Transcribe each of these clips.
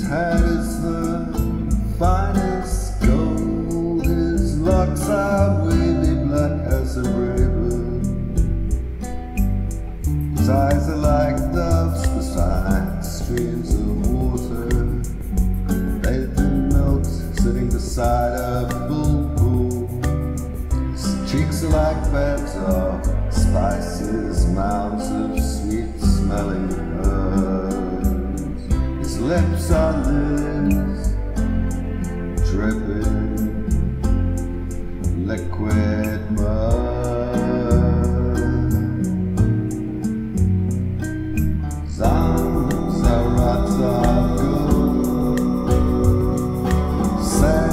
head is the finest gold. His locks are wavy black as a raven. His eyes are like doves beside streams of water, bathed in milk, sitting beside a bulbul. His cheeks are like beds of spices, mounds of sweet-smelling herbs. His lips are lilies, dripping liquid myrrh. His arms are rods of gold, set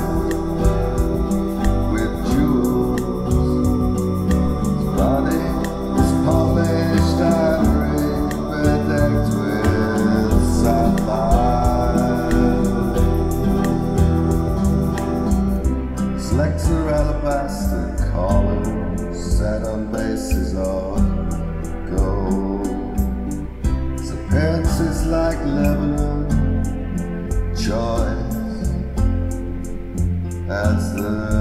with jewels. His body is polished ivory, bedecked with sapphires. His legs are alabaster columns set on bases of gold. His appearance is like Lebanon, choice as the